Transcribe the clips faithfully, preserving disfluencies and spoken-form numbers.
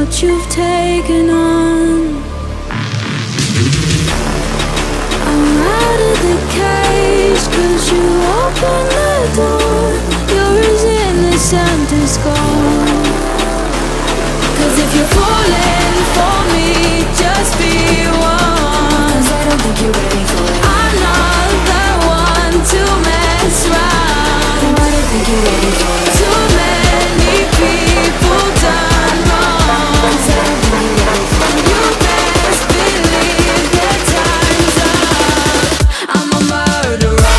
what you've taken on. I'm out of the cage, cause you opened the door. You're as innocent as gold. Cause if you're falling for me, just be one. Cause I don't think you're ready for it. I'm not the one to mess around. No, I don't think you're ready for it. Too many people done wrong. Cause I don't think you're ready for it. You best believe that time's up. I'm a murderer.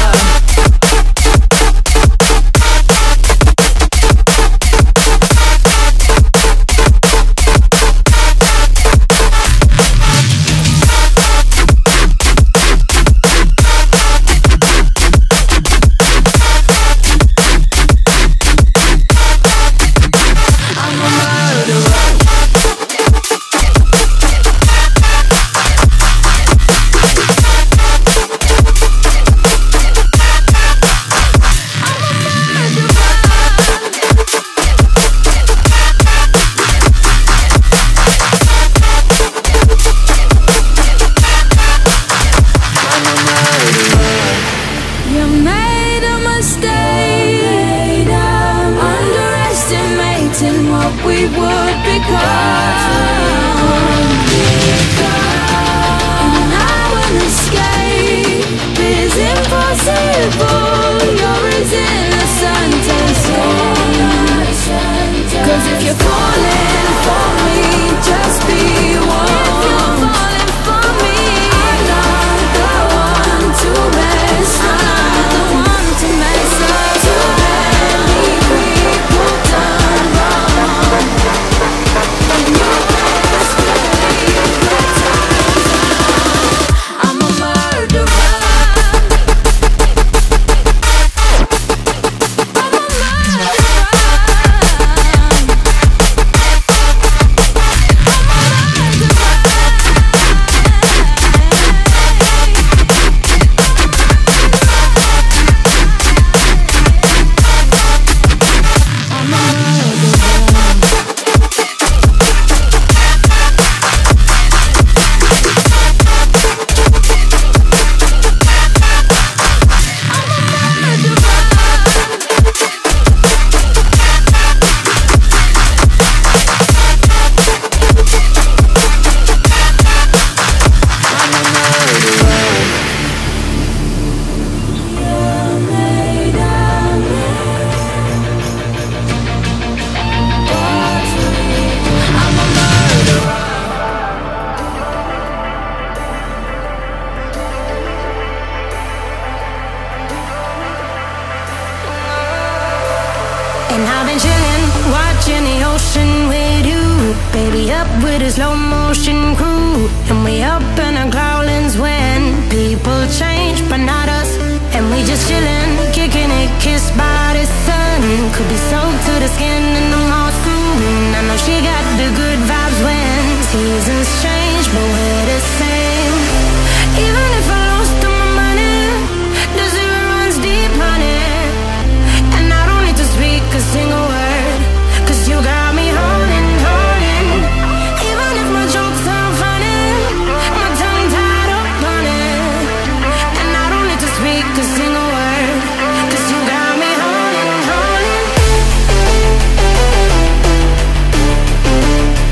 We'll be right back.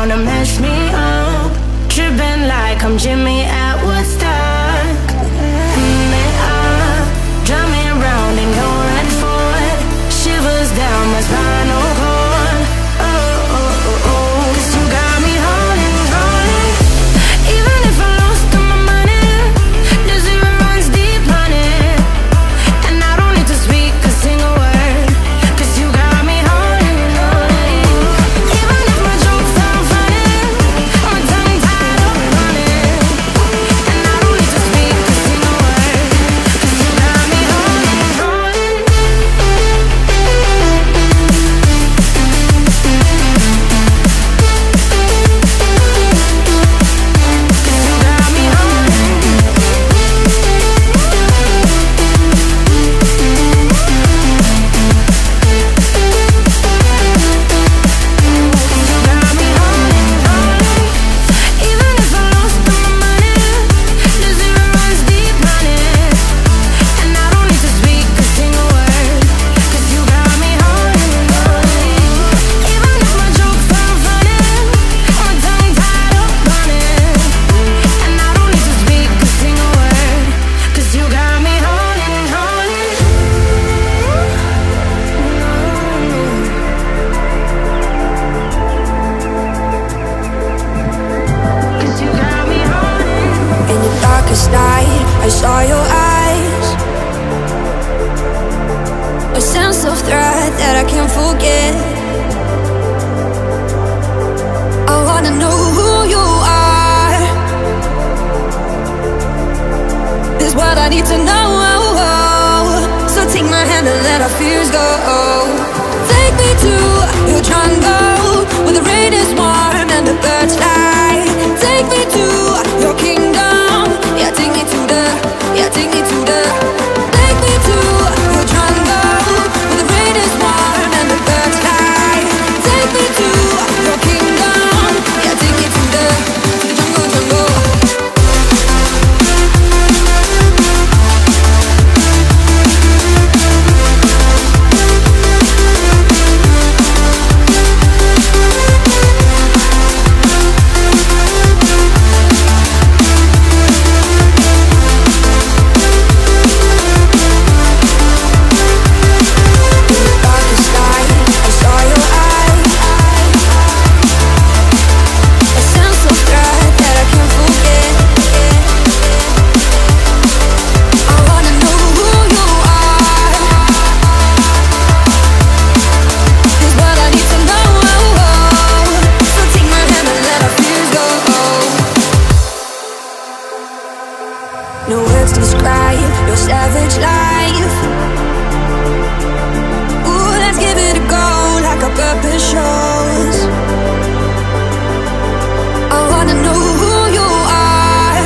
wanna mess me up, tripping like I'm Jimmy at Woodstock. Mm, uh, drive me around in your red Ford, shivers down my spinal cord. Oh, oh, oh, oh, 'cause you got me holding, holding. Even if I lost all my money, the zero runs deep, honey. And I don't need to speak a single word, 'cause you got me holding, holding. Even if my jokes sound funny, my tongue tied up on it. And I don't need to speak a single word, 'cause you got me holding, holding. Night, I saw your eyes, a sense of threat that I can't forget. I wanna know who you are, this is what I need to know. So take my hand and let our fears go. Take me to your jungle, where the rain is warm and the birds fly. Take me to your kingdom. Yeah, take me to the, yeah, take me to the, take me to your jungle, where the rain is warm and the birds fly. Take me to your kingdom. Yeah, take me to the, to the jungle, jungle. No words to describe your savage life. Ooh, let's give it a go like our purpose shows. I wanna know who you are,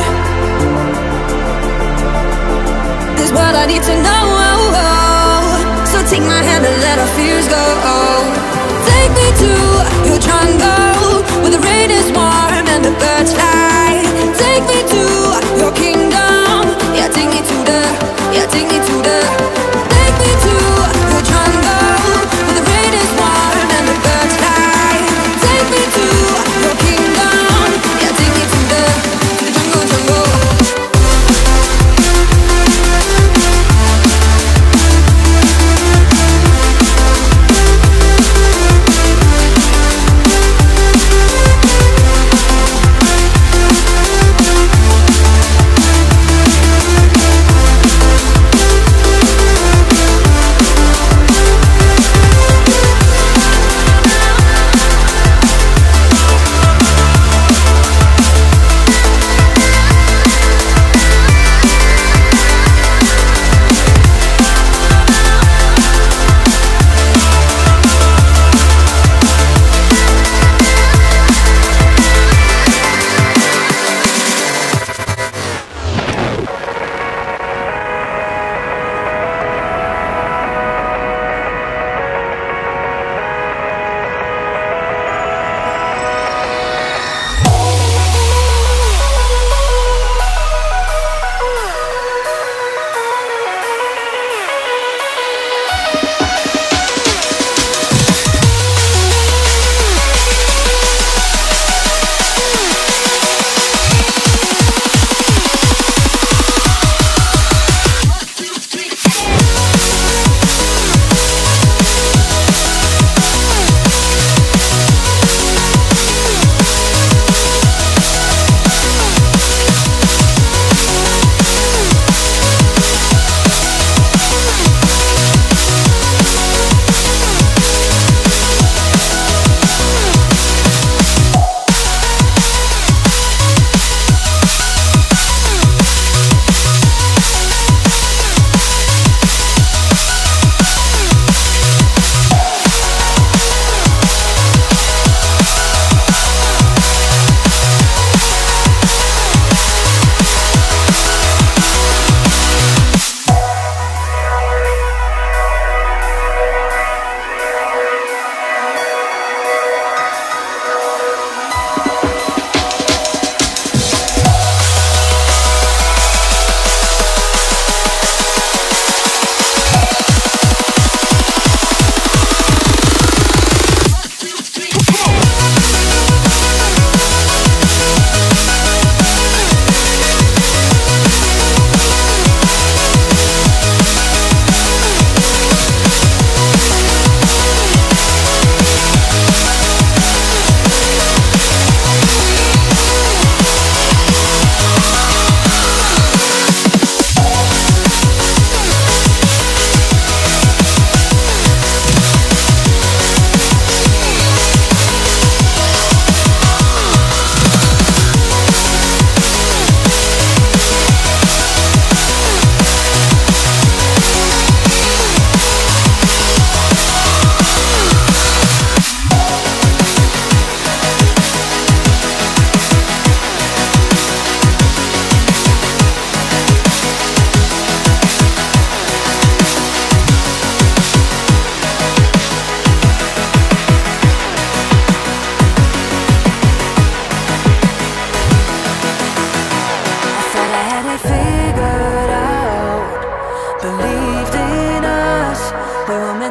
this is what I need to know. So take my hand and let our fears go. Take me to your jungle, where the rain is warm and the birds fly. Take me to your kingdom. Yeah, take me to the, yeah, take me to the, take me to your jungle, where the rain is warm and the birds fly. Take me to your kingdom. Yeah, take me to the, to the jungle, jungle.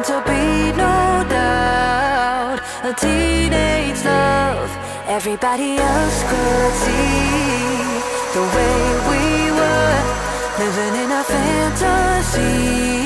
to be no doubt. A teenage love everybody else could see. The way we were living in a fantasy.